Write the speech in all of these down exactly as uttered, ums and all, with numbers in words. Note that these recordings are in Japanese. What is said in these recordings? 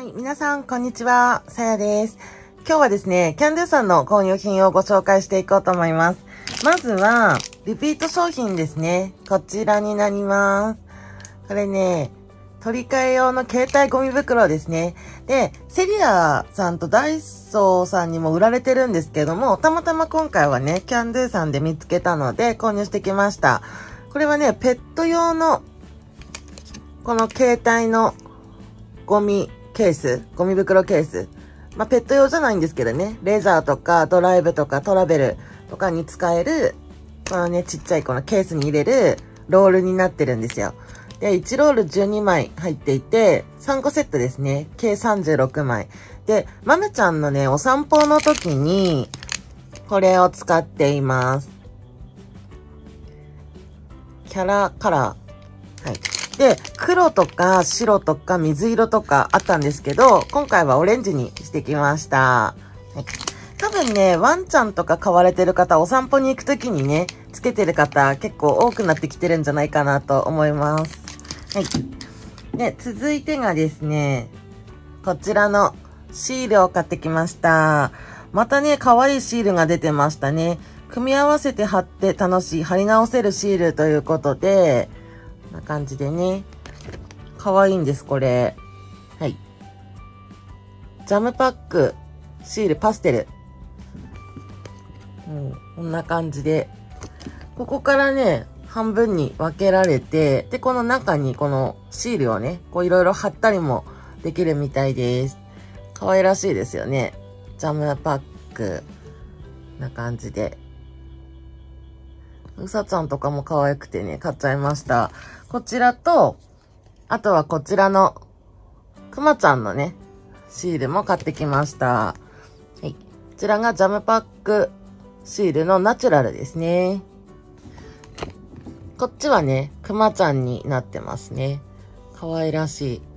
い、皆さん、こんにちは。さやです。今日はですね、キャンドゥさんの購入品をご紹介していこうと思います。まずは、リピート商品ですね。こちらになります。これね、取り替え用の携帯ゴミ袋ですね。で、セリアさんとダイソーさんにも売られてるんですけども、たまたま今回はね、キャンドゥさんで見つけたので購入してきました。これはね、ペット用の、この携帯のゴミケース、ゴミ袋ケース。まあ、ペット用じゃないんですけどね、レジャーとかドライブとかトラベルとかに使える、このね、ちっちゃいこのケースに入れるロールになってるんですよ。で、いちロールじゅうにまい入っていて、さんこセットですね。計さんじゅうろくまい。で、まめちゃんのね、お散歩の時に、これを使っています。キャラカラー。はい。で、黒とか白とか水色とかあったんですけど、今回はオレンジにしてきました。はい、多分ね、ワンちゃんとか飼われてる方、お散歩に行くときにね、つけてる方結構多くなってきてるんじゃないかなと思います。はい。で、続いてがですね、こちらのシールを買ってきました。またね、可愛いシールが出てましたね。組み合わせて貼って楽しい、貼り直せるシールということで、こんな感じでね。可愛いんです、これ。はい。ジャムパック、シール、パステル。うん、こんな感じで。ここからね、半分に分けられて、で、この中にこのシールをね、こういろいろ貼ったりもできるみたいです。可愛らしいですよね。ジャムパック。な感じで。うさちゃんとかも可愛くてね、買っちゃいました。こちらと、あとはこちらの、くまちゃんのね、シールも買ってきました。はい。こちらがジャムパックシールのナチュラルですね。こっちはね、くまちゃんになってますね。可愛らしい。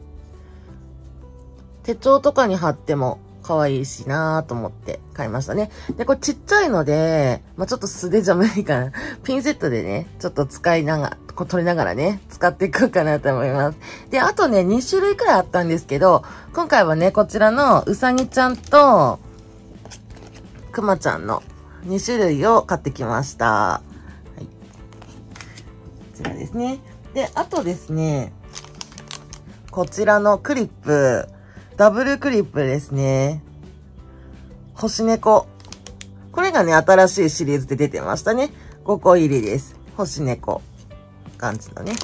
手帳とかに貼っても可愛いしなーと思って買いましたね。で、これちっちゃいので、まあ、ちょっと素手じゃ無理かな。ピンセットでね、ちょっと使いながら、こう取りながらね、使っていこうかなと思います。で、あとね、に種類くらいあったんですけど、今回はね、こちらのうさぎちゃんと、くまちゃんのに種類を買ってきました。はい。こちらですね。で、あとですね、こちらのクリップ、ダブルクリップですね。星猫。これがね、新しいシリーズで出てましたね。ごこ入りです。星猫。感じのね。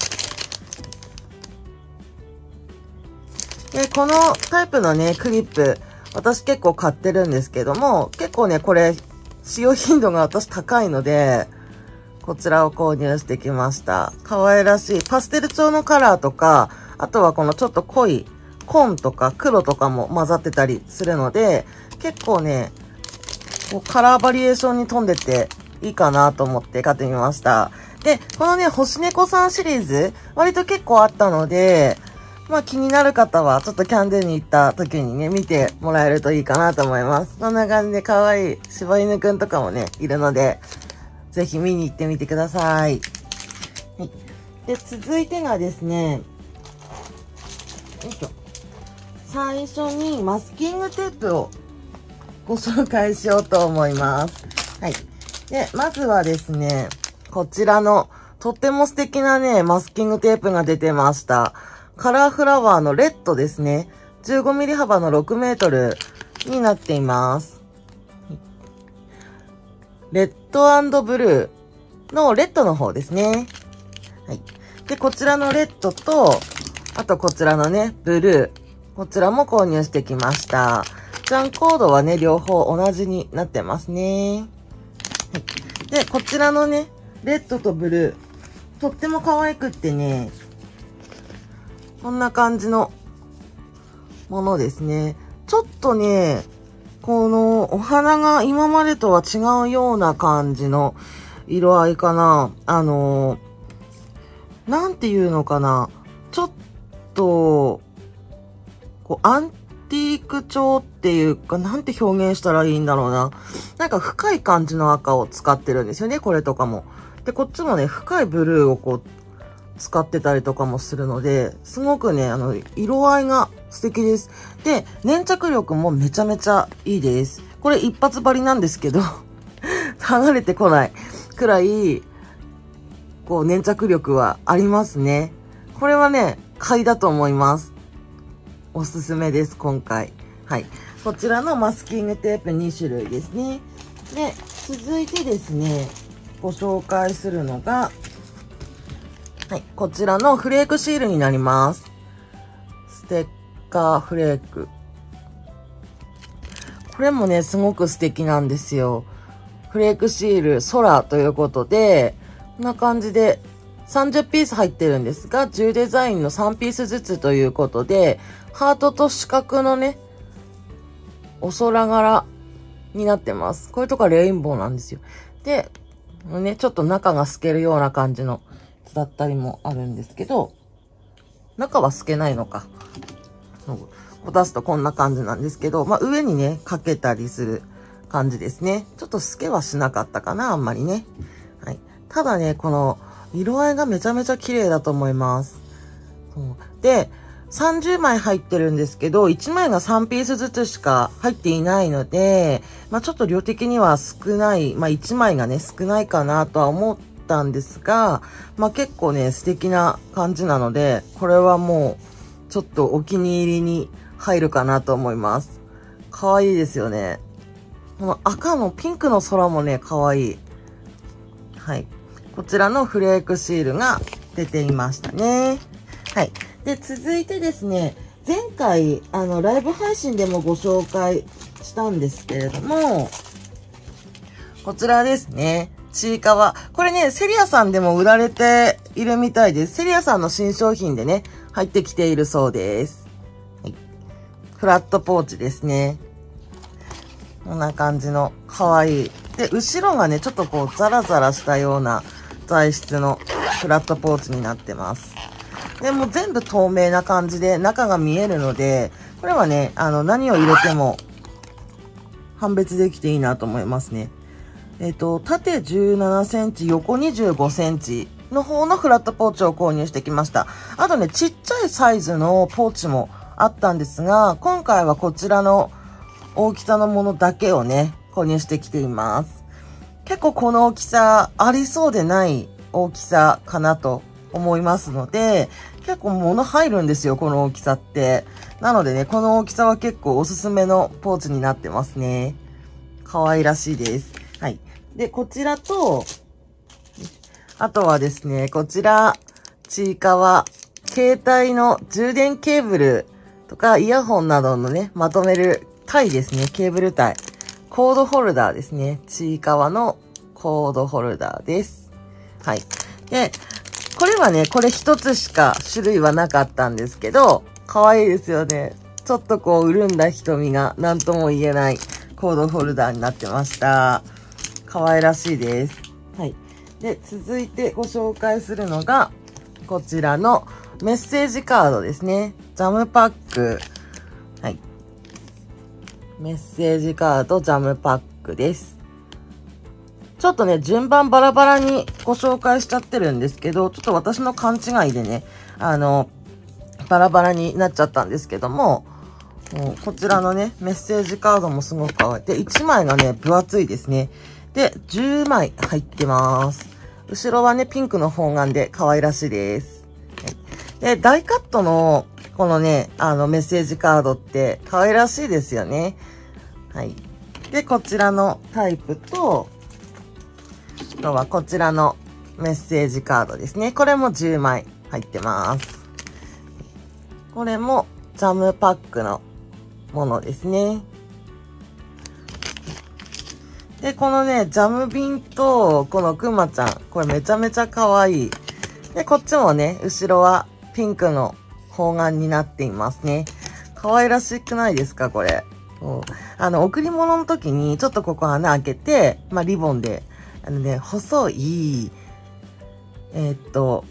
で、このタイプのね、クリップ、私結構買ってるんですけども、結構ね、これ、使用頻度が私高いので、こちらを購入してきました。可愛らしい。パステル調のカラーとか、あとはこのちょっと濃い、紺とか黒とかも混ざってたりするので、結構ね、こうカラーバリエーションに富んでていいかなと思って買ってみました。で、このね、星猫さんシリーズ、割と結構あったので、まあ気になる方は、ちょっとキャンドゥに行った時にね、見てもらえるといいかなと思います。こんな感じで可愛い柴犬くんとかもね、いるので、ぜひ見に行ってみてください。はい。で、続いてがですね、よいしょ。最初にマスキングテープをご紹介しようと思います。はい。で、まずはですね、こちらのとっても素敵なね、マスキングテープが出てました。カラーフラワーのレッドですね。じゅうごミリ幅のろくメートルになっています。レッド&ブルーのレッドの方ですね。はい。で、こちらのレッドと、あとこちらのね、ブルー。こちらも購入してきました。ジャンコードはね、両方同じになってますね。はい。で、こちらのね、レッドとブルー。とっても可愛くってね、こんな感じのものですね。ちょっとね、このお花が今までとは違うような感じの色合いかな。あの、なんていうのかな。ちょっと、こうアンティーク調っていうか、なんて表現したらいいんだろうな。なんか深い感じの赤を使ってるんですよね、これとかも。で、こっちもね、深いブルーをこう、使ってたりとかもするので、すごくね、あの、色合いが素敵です。で、粘着力もめちゃめちゃいいです。これ一発張りなんですけど、剥がれてこないくらい、こう粘着力はありますね。これはね、買いだと思います。おすすめです、今回。はい。こちらのマスキングテープに種類ですね。で、続いてですね、ご紹介するのが、はい、こちらのフレークシールになります。ステッカーフレーク。これもね、すごく素敵なんですよ。フレークシール、空ということで、こんな感じでさんじゅうピース入ってるんですが、じゅうデザインのさんピースずつということで、ハートと四角のね、お空柄になってます。こういうとこはレインボーなんですよ。で、ね、ちょっと中が透けるような感じのだったりもあるんですけど、中は透けないのか。こう出すとこんな感じなんですけど、まあ上にね、かけたりする感じですね。ちょっと透けはしなかったかな、あんまりね。はい。ただね、この色合いがめちゃめちゃ綺麗だと思います。で、さんじゅうまい入ってるんですけど、いちまいがさんピースずつしか入っていないので、まあちょっと量的には少ない、まあいちまいがね、少ないかなとは思ったんですが、まあ結構ね、素敵な感じなので、これはもう、ちょっとお気に入りに入るかなと思います。可愛いですよね。この赤のピンクの空もね、可愛い。はい。こちらのフレークシールが出ていましたね。はい。で、続いてですね、前回、あの、ライブ配信でもご紹介したんですけれども、こちらですね。ちいかわ。これね、セリアさんでも売られているみたいです。セリアさんの新商品でね、入ってきているそうです。はい、フラットポーチですね。こんな感じの可愛い。で、後ろがね、ちょっとこうザラザラしたような材質のフラットポーチになってます。で、もう全部透明な感じで中が見えるので、これはね、あの、何を入れても判別できていいなと思いますね。えっと、縦じゅうななセンチ、横にじゅうごセンチの方のフラットポーチを購入してきました。あとね、ちっちゃいサイズのポーチもあったんですが、今回はこちらの大きさのものだけをね、購入してきています。結構この大きさありそうでない大きさかなと思いますので、結構物入るんですよ、この大きさって。なのでね、この大きさは結構おすすめのポーチになってますね。可愛らしいです。はい。で、こちらと、あとはですね、こちら、ちいかわ、携帯の充電ケーブルとかイヤホンなどのね、まとめるタイですね、ケーブルタイ。コードホルダーですね。ちいかわのコードホルダーです。はい。で、これはね、これ一つしか種類はなかったんですけど、可愛いですよね。ちょっとこう、潤んだ瞳が何とも言えないコードホルダーになってました。可愛らしいです。はい。で、続いてご紹介するのが、こちらのメッセージカードですね。ジャムパック。はい。メッセージカードジャムパックです。ちょっとね、順番バラバラにご紹介しちゃってるんですけど、ちょっと私の勘違いでね、あの、バラバラになっちゃったんですけども、もうこちらのね、メッセージカードもすごく可愛い。で、いちまいがね、分厚いですね。で、じゅうまい入ってます。後ろはね、ピンクの方眼で可愛らしいです。で、大カットの、このね、あの、メッセージカードって可愛らしいですよね。はい。で、こちらのタイプと、あとはこちらのメッセージカードですね。これもじゅうまい入ってます。これもジャムパックのものですね。で、このね、ジャム瓶と、このくまちゃん。これめちゃめちゃ可愛い。で、こっちもね、後ろはピンクの方眼になっていますね。可愛らしくないですか、これ。あの、贈り物の時に、ちょっとここ穴開けて、まあ、リボンで、あのね、細い、えー、っと、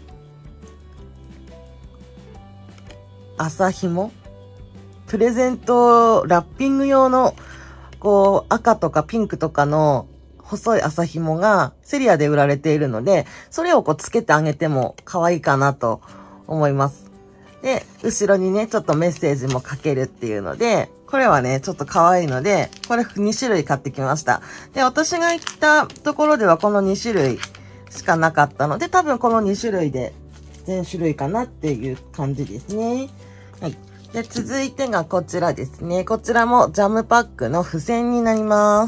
麻紐プレゼントラッピング用の、こう、赤とかピンクとかの細い麻紐がセリアで売られているので、それをこうつけてあげても可愛いかなと思います。 で、後ろにね、ちょっとメッセージも書けるっていうので、これはね、ちょっと可愛いので、これに種類買ってきました。で、私が行ったところではこのに種類しかなかったので、多分このに種類で全種類かなっていう感じですね。はい。で、続いてがこちらですね。こちらもジャムパックの付箋になります。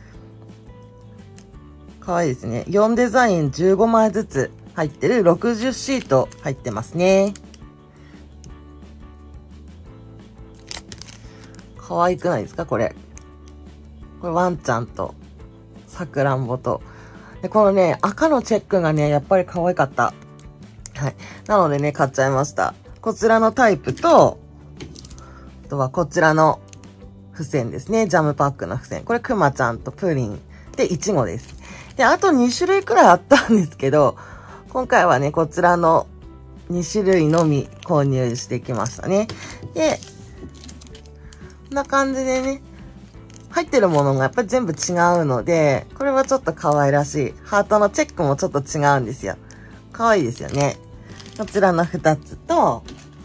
可愛いですね。よんデザインじゅうごまいずつ入ってるろくじゅうシート入ってますね。可愛くないですかこれ。これワンちゃんと、さくらんぼと。で、このね、赤のチェックがね、やっぱり可愛かった。はい。なのでね、買っちゃいました。こちらのタイプと、あとはこちらの付箋ですね。ジャムパックの付箋。これくまちゃんとプリン。で、いちごです。で、あとに種類くらいあったんですけど、今回はね、こちらのに種類のみ購入してきましたね。で、こんな感じでね、入ってるものがやっぱり全部違うので、これはちょっと可愛らしい。ハートのチェックもちょっと違うんですよ。可愛いですよね。こちらのふたつと、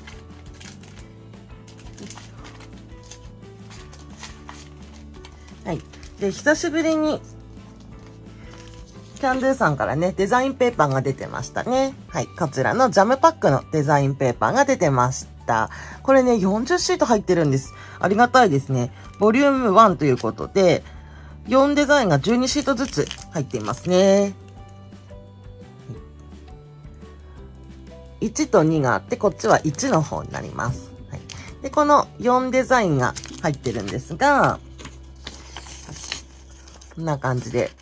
はい。で、久しぶりに、キャンドゥさんからね、デザインペーパーが出てましたね。はい。こちらのジャムパックのデザインペーパーが出てました。これね、よんじゅうシート入ってるんです。ありがたいですね。ボリュームワンということで、よんデザインがじゅうにシートずつ入っていますね。いちとにがあって、こっちはいちの方になります。はい、で、このよんデザインが入ってるんですが、こんな感じで、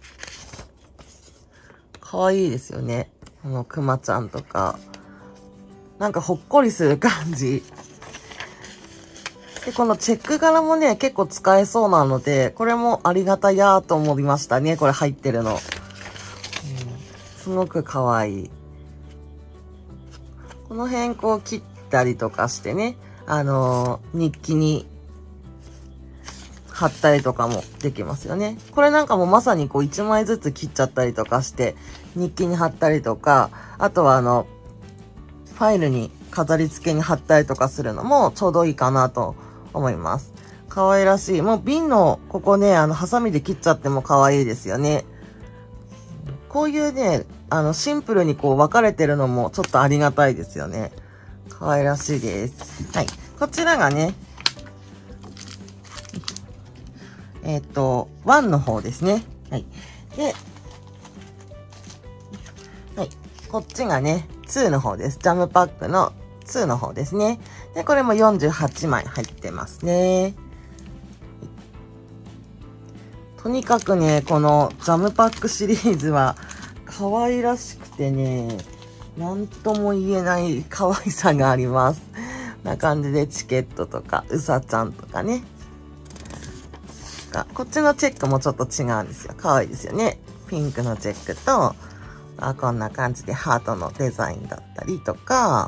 かわいいですよね。このくまちゃんとか、なんかほっこりする感じ。で、このチェック柄もね、結構使えそうなので、これもありがたやーと思いましたね。これ入ってるの。うん、すごくかわいい。この辺こう切ったりとかしてね、あのー、日記に貼ったりとかもできますよね。これなんかもまさにこういちまいずつ切っちゃったりとかして、日記に貼ったりとか、あとはあの、ファイルに飾り付けに貼ったりとかするのもちょうどいいかなと思います。可愛らしい。もう瓶のここね、あの、ハサミで切っちゃっても可愛いですよね。こういうね、あの、シンプルにこう分かれてるのもちょっとありがたいですよね。可愛らしいです。はい。こちらがね、えっと、ワンの方ですね。はい。で、はい。こっちがね、ツーの方です。ジャムパックのツーの方ですね。で、これもよんじゅうはちまい入ってますね。とにかくね、このジャムパックシリーズは可愛らしくてね、なんとも言えない可愛さがあります。こんな感じでチケットとか、うさちゃんとかね。こっちのチェックもちょっと違うんですよ。可愛いですよね。ピンクのチェックと、あこんな感じでハートのデザインだったりとか、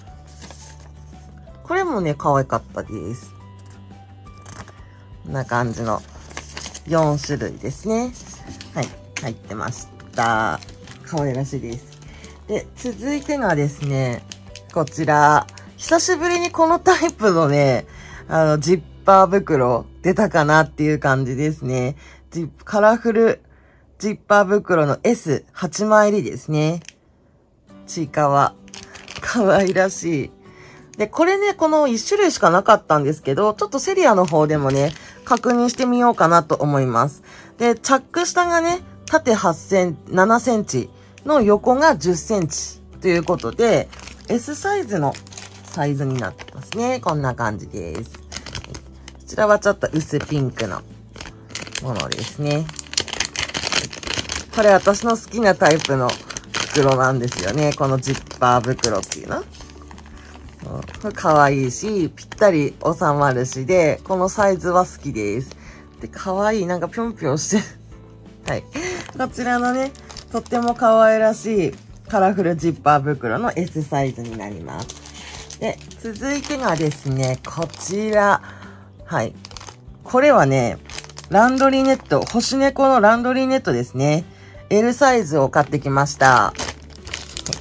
これもね、可愛かったです。こんな感じのよん種類ですね。はい、入ってました。可愛らしいです。で、続いてがですね、こちら。久しぶりにこのタイプのね、あの、ジッパー袋出たかなっていう感じですね。ジップ、カラフルジッパー袋の エスはち 枚入りですね。ちいかわ。可愛らしい。で、これね、このいち種類しかなかったんですけど、ちょっとセリアの方でもね、確認してみようかなと思います。で、チャック下がね、縦はちセンチ、ななセンチの横がじゅっセンチということで、S サイズのサイズになってますね。こんな感じです。こちらはちょっと薄ピンクのものですね。これ私の好きなタイプの袋なんですよね。このジッパー袋っていうの。これ可愛いし、ぴったり収まるしで、このサイズは好きです。で、可愛い。なんかぴょんぴょんしてる。はい。こちらのね、とっても可愛らしいカラフルジッパー袋の エス サイズになります。で、続いてがですね、こちら。はい。これはね、ランドリーネット、星猫のランドリーネットですね。L サイズを買ってきました。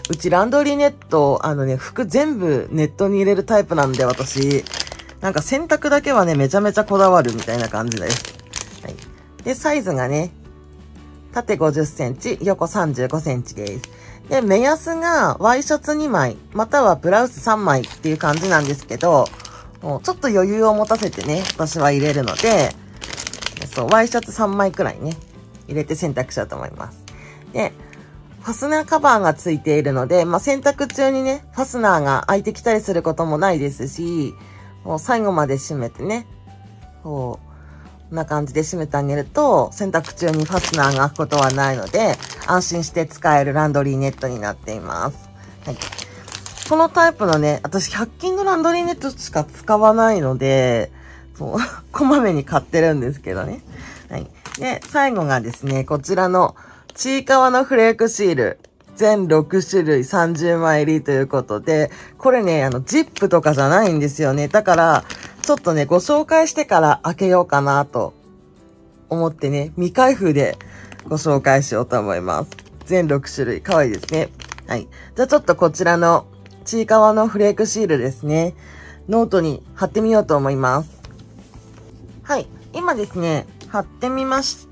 うちランドリーネット、あのね、服全部ネットに入れるタイプなんで、私。なんか洗濯だけはね、めちゃめちゃこだわるみたいな感じです。はい。で、サイズがね、縦ごじゅっセンチ、横さんじゅうごセンチです。で、目安がワイシャツにまい、またはブラウスさんまいっていう感じなんですけど、もうちょっと余裕を持たせてね、私は入れるので、そう、ワイシャツさんまいくらいね、入れて洗濯しようと思います。で、ファスナーカバーがついているので、まあ、洗濯中にね、ファスナーが開いてきたりすることもないですし、もう最後まで閉めてね、こう、こんな感じで閉めてあげると、洗濯中にファスナーが開くことはないので、安心して使えるランドリーネットになっています。はい。このタイプのね、私ひゃく均のランドリーネットしか使わないので、そう、こまめに買ってるんですけどね。はい。で、最後がですね、こちらの、ちいかわのフレークシール。全ろくしゅるいさんじゅうまい入りということで、これね、あの、ジップとかじゃないんですよね。だから、ちょっとね、ご紹介してから開けようかなと思ってね、未開封でご紹介しようと思います。全ろくしゅるい。かわいいですね。はい。じゃあちょっとこちらの、ちいかわのフレークシールですね。ノートに貼ってみようと思います。はい。今ですね、貼ってみました。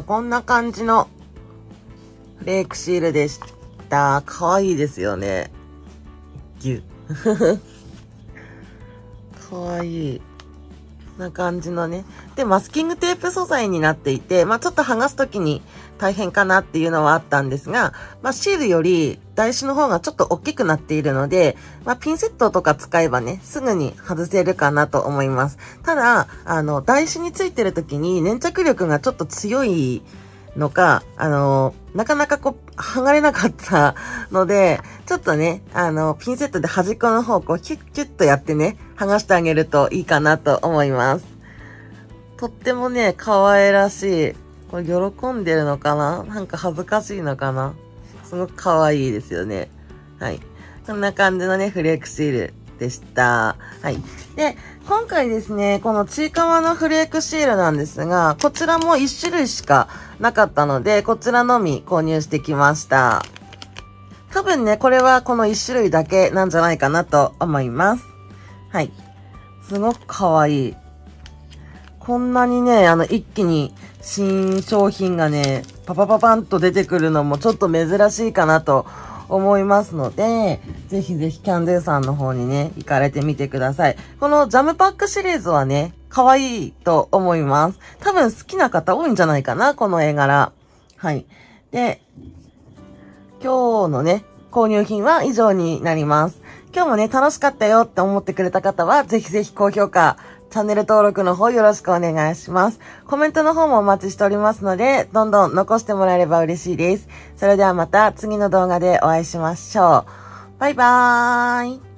こんな感じのフレークシールでした。かわいいですよね。ギュ。かわいい。こんな感じのね。で、マスキングテープ素材になっていて、まあちょっと剥がすときに大変かなっていうのはあったんですが、まあシールより台紙の方がちょっと大きくなっているので、まあピンセットとか使えばね、すぐに外せるかなと思います。ただ、あの、台紙についてるときに粘着力がちょっと強いのか、あの、なかなかこう、剥がれなかったので、ちょっとね、あの、ピンセットで端っこの方をこう、キュッキュッとやってね、剥がしてあげるといいかなと思います。とってもね、可愛らしい。これ喜んでるのかな？なんか恥ずかしいのかな？すごく可愛いですよね。はい。こんな感じのね、フレークシールでした。はい。で、今回ですね、このちいかわのフレークシールなんですが、こちらもいっしゅるいしかなかったので、こちらのみ購入してきました。多分ね、これはこのいっしゅるいだけなんじゃないかなと思います。はい。すごく可愛い。こんなにね、あの、一気に新商品がね、パパパパンと出てくるのもちょっと珍しいかなと思いますので、ぜひぜひキャンドゥさんの方にね、行かれてみてください。このジャムパックシリーズはね、可愛いと思います。多分好きな方多いんじゃないかな、この絵柄。はい。で、今日のね、購入品は以上になります。今日もね、楽しかったよって思ってくれた方は、ぜひぜひ高評価、チャンネル登録の方よろしくお願いします。コメントの方もお待ちしておりますので、どんどん残してもらえれば嬉しいです。それではまた次の動画でお会いしましょう。バイバーイ。